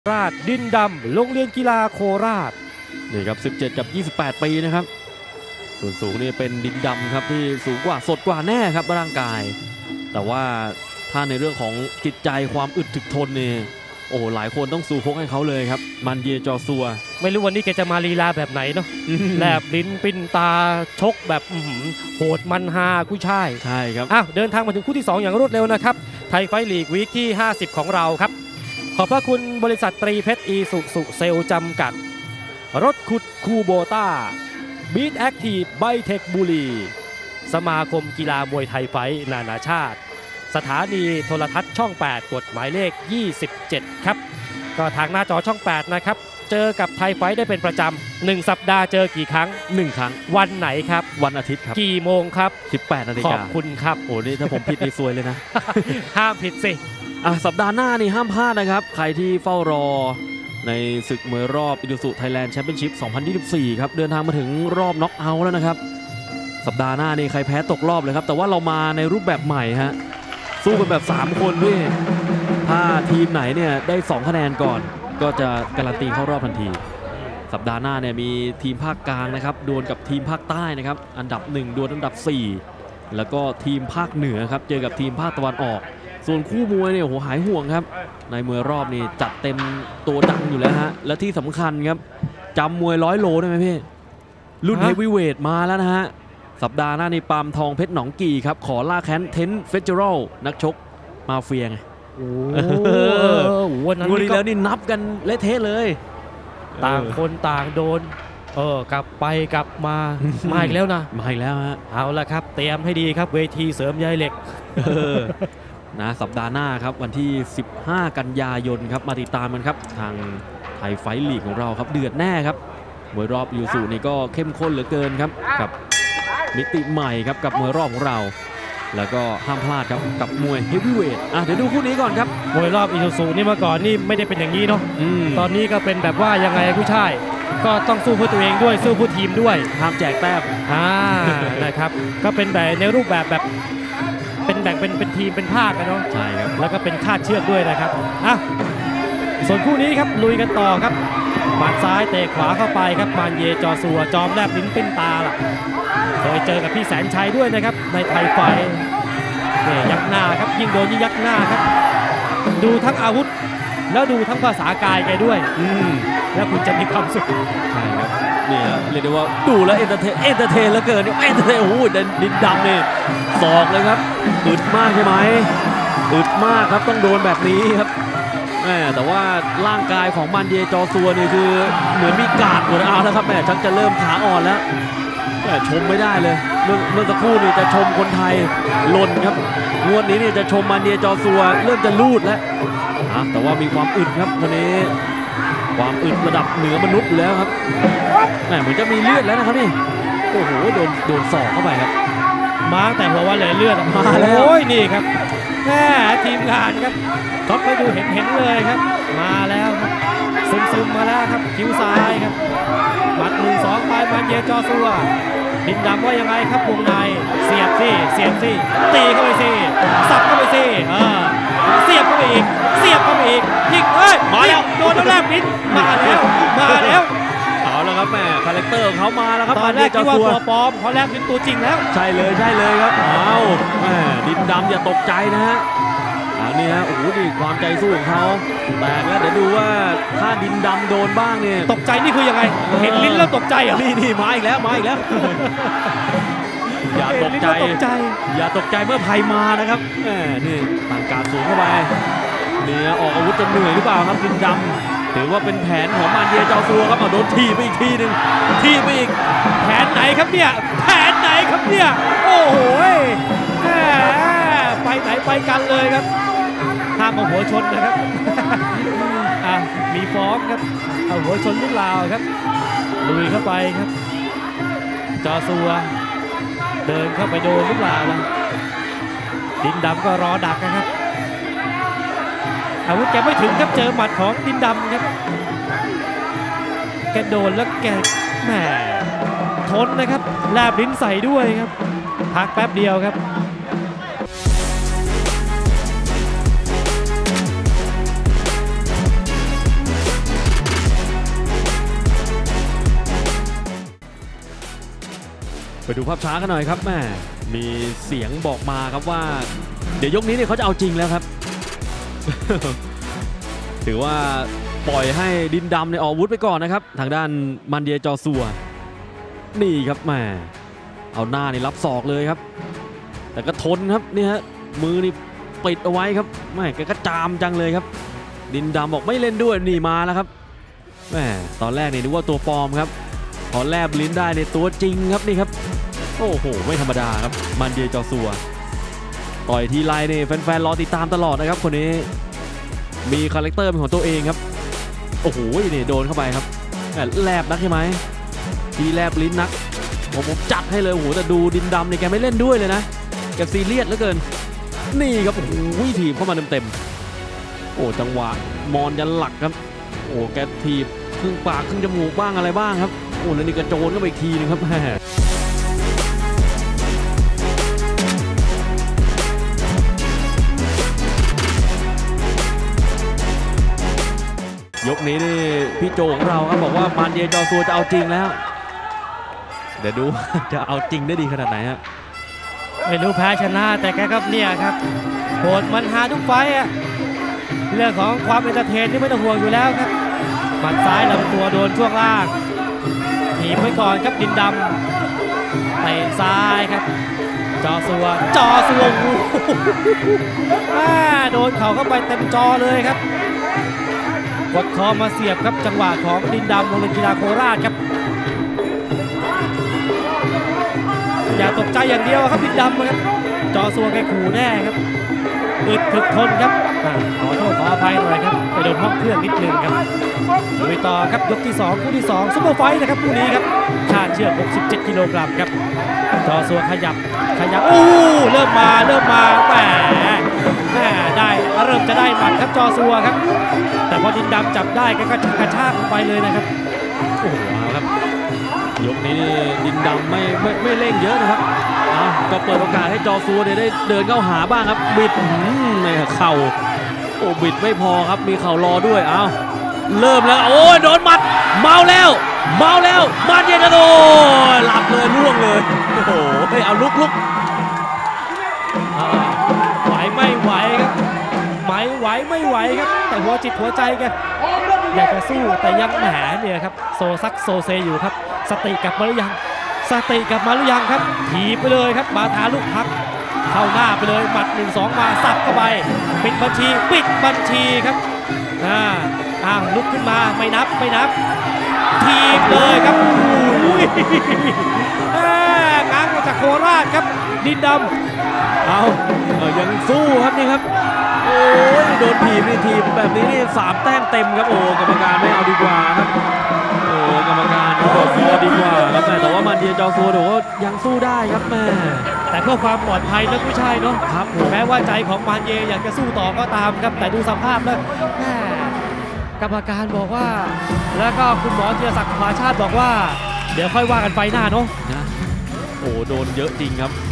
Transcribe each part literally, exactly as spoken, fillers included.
ราชดินดำโรงเรียนกีฬาโคราชนี่ครับสิบเจ็ดกับยี่สิบแปดปีนะครับส่วนสูงนี่เป็นดินดำครับที่สูงกว่าสดกว่าแน่ครับร่างกายแต่ว่าถ้าในเรื่องของจิตใจความอึดถึกทนเนี่ยโอ้หลายคนต้องสู้พกให้เขาเลยครับมันเยจอซัวไม่รู้วันนี้แกจะมาลีลาแบบไหนเนาะแลบลิ้นปิ้นตาชกแบบโหดมันฮากุ้ยช่ายใช่ครับอ้าวเดินทางมาถึงคู่ที่สองอย่างรวดเร็วนะครับไทยไฟท์ลีกวีคที่ห้าสิบของเราครับขอบพระคุณบริษัทตรีเพชรอีสุสุเซลจำกัดรถขุดคูโบต้าบีทแอคทีฟไบเทคบุรีสมาคมกีฬามวยไทยไฟท์นานาชาติสถานีโทรทัศน์ช่องแปดกฎหมายเลขยี่สิบเจ็ดครับก็ทางหน้าจอช่องแปดนะครับเจอกับไทยไฟท์ได้เป็นประจำหนึ่งสัปดาห์เจอกี่ครั้งหนึ่งครั้งวันไหนครับวันอาทิตย์ครับกี่โมงครับสิบแปดนาฬิกาขอบคุณครับโอ้นี่ถ้าผมผิดนี่ซวยเลยนะห้ามผิดสิอ่ะสัปดาห์หน้านี่ห้ามพลาดนะครับใครที่เฝ้ารอในศึกมวยรอบอิดูสุไทยแลนด์แชมเปี้ยนชิพสองพันยี่สิบสี่ครับเดินทางมาถึงรอบน็อกเอาท์แล้วนะครับสัปดาห์หน้านี่ใครแพ้ตกรอบเลยครับแต่ว่าเรามาในรูปแบบใหม่ฮะสู้กันแบบสามคนด้วยถ้าทีมไหนเนี่ยได้สองคะแนนก่อนก็จะการันตีเข้ารอบทันทีสัปดาห์หน้าเนี่ยมีทีมภาคกลางนะครับดวลกับทีมภาคใต้นะครับอันดับหนึ่งดวลอันดับสี่แล้วก็ทีมภาคเหนือครับเจอกับทีมภาคตะวันออกส่วนคู่มวยเนี่ยโหหายห่วงครับในมวยรอบนี่จัดเต็มตัวดังอยู่แล้วฮะและที่สำคัญครับจำมวยร้อยโลได้ไหมพี่รุ่นเฮฟวีเวทมาแล้วนะฮะสัปดาห์หน้านี่ปามทองเพชรหนองกี่ครับขอล่าแค้นเทนเฟสติวัลนักชกมาเฟียไงโอ้โหวันนั้นแล้วนี่นับกันเละเทะเลยต่างคนต่างโดนเออกลับไปกลับมามาอีกแล้วนะมาอีกแล้วฮะเอาละครับเตรียมให้ดีครับเวทีเสริมใยเหล็กนะสัปดาห์หน้าครับวันที่สิบห้ากันยายนครับมาติดตามกันครับทางไทยไฟท์ลีกของเราครับเดือดแน่ครับมวยรอบยูสุนี่ก็เข้มข้นเหลือเกินครับกับมิติใหม่ครับกับมวยรอบของเราแล้วก็ห้ามพลาดครับกับมวยเฮฟวีเวทอ่ะเดี๋ยวดูคู่นี้ก่อนครับมวยรอบอีซูซูนี่เมื่อก่อนนี่ไม่ได้เป็นอย่างนี้เนาะตอนนี้ก็เป็นแบบว่ายังไงผู้ชายก็ต้องสู้เพื่อตัวเองด้วยสู้เพื่อทีมด้วยห้ามแจกแต้มอ่านะครับก็เป็นแบบในรูปแบบแบบเป็นแบ่งเป็นเป็นทีมเป็นภาคกันเนาะใช่ครับแล้วก็เป็นคาดเชือกด้วยนะครับอ่ะส่วนคู่นี้ครับลุยกันต่อครับหมัดซ้ายเตะขวาเข้าไปครับมานเยจอซัวจอมแลบลิ้นปิ้นตาล่ะเคยเจอกับพี่แสนชัยด้วยนะครับในไทยไฟเนี่ยยักหน้าครับยิ่งโดนยิ่งยักหน้าครับดูทั้งอาวุธแล้วดูทั้งภาษากายแกด้วยอืมแล้วคุณจะมีความสุขใช่ครับเนี่ยเรียกได้ว่าดูแล้วเอนเตอร์เทนเอนเตอร์เทนแล้วเกินเอนเตอร์เทนโอ้โหดินดำนี่ศอกเลยครับอึดมากใช่ไหมอึดมากครับต้องโดนแบบนี้ครับแม่แต่ว่าร่างกายของมันเยจอซัวนี่คือเหมือนมีกาดหมดเอาแล้วครับแม่ชักจะเริ่มขาอ่อนแล้วแต่ชมไม่ได้เลยเมื่อเมื่อสักครู่นี่จะชมคนไทยหล่นครับงวดนี้นี่จะชมมันเยจอซัวเริ่มจะลูดแล้วแต่ว่ามีความอึดครับคนนี้ความอึดระดับเหนือมนุษย์แล้วครับแหมเหมือนจะมีเลือดแล้วนะครับนี่โอ้โหโดนโดนศอกเข้าไปครับมาแต่หัววันเลยเลือดมาแล้วโอ้ยนี่ครับแม่ทีมงานครับท็อปไปดูเห็นเห็นเลยครับมาแล้วครับซึมซึมมาแล้วครับคิ้วซ้ายครับหมัดหนึ่งสองไปมันเยจอซัวดินดำว่ายังไงครับวงในเสียบสิเสียบสิตีเข้าไปสิสับเข้าไปสิเออเสียบเข้าไปอีกเสียบเข้าไปอีกยิงเอ้ยมาแล้วโดนน้ำแลบลิ้นมาแล้วมาแล้วเอาแล้วครับแม่คาแรคเตอร์เขามาแล้วครับตอนแรกคิดว่าตัวปลอมเขาแลบลิ้นตัวจริงแล้วใช่เลยใช่เลยครับเอาแม่ดินดำอย่าตกใจนะฮะอันนี้ฮะโอ้โหดีความใจสู้ของเขาแต่แล้วเดี๋ยวดูว่าถ้าดินดำโดนบ้างเนี่ยตกใจนี่คือยังไงเห็นลิ้นแล้วตกใจเหรอนี่นี่มาอีกแล้วมาอีกแล้วอย่าตกใจอย่าตกใจเมื่อภัยมานะครับแหมนี่ต่างการสูงเข้าไปเนี่ยออกอาวุธจะเหนื่อยหรือเปล่าครับดินดำถือว่าเป็นแผนของมันเยจอซัวครับเอาโดนทีไปอีกทีหนึ่งทีไปอีกแผนไหนครับเนี่ยแผนไหนครับเนี่ยโอ้โหแหมไปไหนไปกันเลยครับห้ามเอาหัวชนนะครับอ่ะมีฟ้องครับเอาหัวชนหรือเปล่าครับลุยเข้าไปครับจอซัวเดินเข้าไปโดนหรือเปล่าล่ะดินดำก็รอดักนะครับอาวุธแกไม่ถึงครับเจอหมัดของดินดำครับแกโดนแล้วแกแหมทนนะครับแลบลิ้นใส่ด้วยครับพักแป๊บเดียวครับดูภาพช้ากันหน่อยครับแม่มีเสียงบอกมาครับว่าเดี๋ยวยกนี้เนี่ยเขาจะเอาจริงแล้วครับ ถือว่าปล่อยให้ดินดำเนี่ยออกอาวุธไปก่อนนะครับทางด้านมันเดียจอซัวนี่ครับแม่เอาหน้านี่รับศอกเลยครับแต่ก็ทนครับนี่ฮะมือนี่ปิดเอาไว้ครับแม่แกก็จามจังเลยครับดินดำบอกไม่เล่นด้วยนี่มาแล้วครับแม่ตอนแรกเนี่ยนึกว่าตัวปลอมครับพอแลบลิ้นได้ในตัวจริงครับนี่ครับโอ้โหไม่ธรรมดาครับมันเดียจอซัวต่อยทีไรเนี่ยแฟนๆรอติดตามตลอดนะครับคนนี้มีคาแรคเตอร์เป็นของตัวเองครับโอ้โหนี่โดนเข้าไปครับแลบนักใช่ไหมทีแลบลิ้นนักผมผมจัดให้เลยโอ้โหแต่ดูดินดำเนี่ยแกไม่เล่นด้วยเลยนะแกซีเรียสเหลือเกินนี่ครับโอ้โหถีบเข้ามาเต็มๆโอ้จังหวะมอนยันหลักครับโอ้แกถีบครึ่งปากครึ่งจมูกบ้างอะไรบ้างครับโอ้แล้วนี่กระโจนเข้าไปอีกทีนึงครับแม่ยกนี้นี่พี่โจของเราครับบอกว่ามันเดียจอซัวจะเอาจริงแล้วเดี๋ยวดู จะเอาจริงได้ดีขนาดไหนฮะไม่รู้แพ้ชนะแต่แกก็เนี่ยครับโหดมันหาทุกไฟอะเรื่องของความเอนเตอร์เทนนี่ไม่ต้องห่วงอยู่แล้วครับหมัดซ้ายลำตัวโดนช่วงล่างถีบไว้ก่อนครับดินดำเตะซ้ายครับจอซัวจอซัวโอ้โดนเข่าเข้าไปเต็มจอเลยครับกดคอมาเสียบครับจังหวะของดินดำโรงเรียนกีฬาโคราชครับอย่าตกใจอย่างเดียวครับดินดำครับจอซัวแกขู่แน่ครับอึดถึกทนครับขอโทษขออภัยหน่อยครับไปโดนห้องเครื่องนิดนึงครับลุยต่อครับยกที่สองคู่ที่สองซุปเปอร์ไฟท์นะครับคู่นี้ครับคาดเชือกหกสิบเจ็ดกิโลกรัมครับจอซัวขยับขยับอู้เริ่มมาเริ่มมาแหมแหมได้เริ่มจะได้หมัดครับจอซัวครับแต่พอดินดำจับได้ก็กระชากลงไปเลยนะครับโอ้โหครับยกนี้ดินดำไม่ไม่ไม่เร่งเยอะนะครับอ่ะก็เปิดโอกาสให้จอซัวเนี่ยได้เดินเข้าหาบ้างครับบิดในเข่าโอ้บิดไม่พอครับมีเข่ารอด้วยอ้าวเริ่มแล้วโอ้ยโดนหมัดเมาแล้วเมาแล้วมันเย็นโดหลับเลยล่วงเลยโอ้โหเอาลุกลุกไหวไม่ไหวครับไหมไหวไม่ไหวครับแต่หัวจิตหัวใจแกอยากจะสู้แต่ยังแหมเนี่ยครับโซซักโซเซอยู่ครับสติกลับมาหรือยังสติกลับมาหรือยังครับถีบไปเลยครับบาทาลูกพักเข้าหน้าไปเลยหมัดหนึ่งสองมาสับเข้าไปปิดบัญชีปิดบัญชีครับอ่าอ้าวลุกขึ้นมาไม่นับไม่นับถีบเลยครับอุ้ยง้างมาจากโคราชครับดินดำเอายังสู้ครับนี่ครับโอ้ยโดนถีบนี่ถีบแบบนี้นี่สามแต้มเต็มครับโอ้กรรมการไม่เอาดีกว่าครับโอ้กรรมการบอกพอดีกว่าครับแต่ว่ามันเดียจอซัวเดี๋ยวก็ยังสู้ได้ครับแม่แต่เพื่อความปลอดภัยนะผู้ชายเนาะครับแม้ว่าใจของมันเยอยากจะสู้ต่อก็ตามครับแต่ดูสภาพแล้วแม่กรรมการบอกว่าแล้วก็คุณหมอธีรศักดิ์ภาชาติบอกว่าเดี๋ยวค่อยว่ากันไฟหน้าเนาะนะโอ้โดนเยอะจริงครับ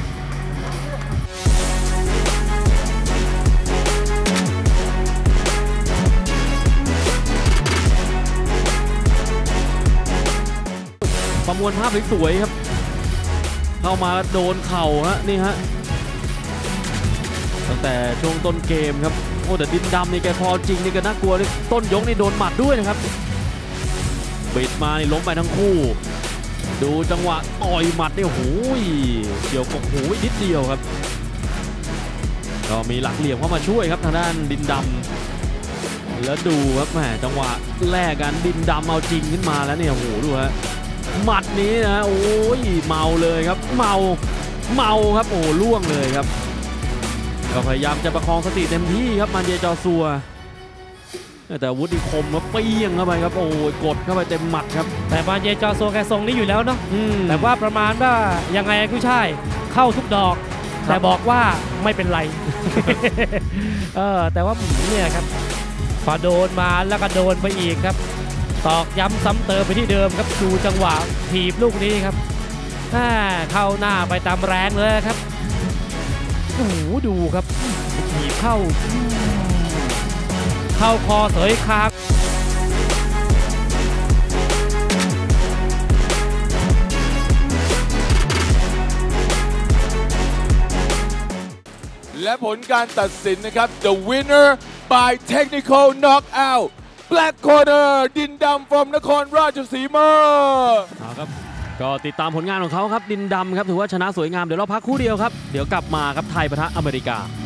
ประมวลภาพสวยๆครับเข้ามาโดนเข่าฮะนี่ฮะตั้งแต่ช่วงต้นเกมครับโอ้แต่ดินดำนี่แกพอจริงนี่ก็น่ากลัวเลยต้นยกนี่โดนหมัดด้วยนะครับบิดมานี่ล้มไปทั้งคู่ดูจังหวะต่อยหมัดนี่โอ้โหเกี่ยวกับหูนิดเดียวครับก็มีหลักเหลี่ยมเข้ามาช่วยครับทางด้านดินดำแล้วดูครับแหมจังหวะแรกกันดินดำเอาจริงขึ้นมาแล้วเนี่ยโอ้โหดูฮะหมัดนี้นะโอ้ยเมาเลยครับเมาเมาครับโอ้ล่วงเลยครับก็พยายามจะประคองสติเต็มที่ครับมันเดียจอซัวแต่วุฒิคมแล้วเปี้ยงเข้าไปครับโอ้ยกดเข้าไปเต็มหมัดครับแต่มันเดียจอซัวแกทรงนี้อยู่แล้วเนาะแต่ว่าประมาณว่ายังไงกุ้ยช่ายเข้าทุกดอกแต่บอกว่าไม่เป็นไรเออแต่ว่าเนี่ยครับพอโดนมาแล้วก็โดนไปอีกครับตอกย้ำซ้ำเติมไปที่เดิมครับดูจังหวะถีบลูกนี้ครับเข้าหน้าไปตามแรงเลยครับโอ้โหดูครับถีบเข้าเข้าคอเสยคางและผลการตัดสินนะครับ the winner by technical knockout black corner ดินดำ from นครราชสีมาเอาครับก็ติดตามผลงานของเขาครับดินดำครับถือว่าชนะสวยงามเดี๋ยวเราพักคู่เดียวครับเดี๋ยวกลับมาครับไทยปะทะอเมริกา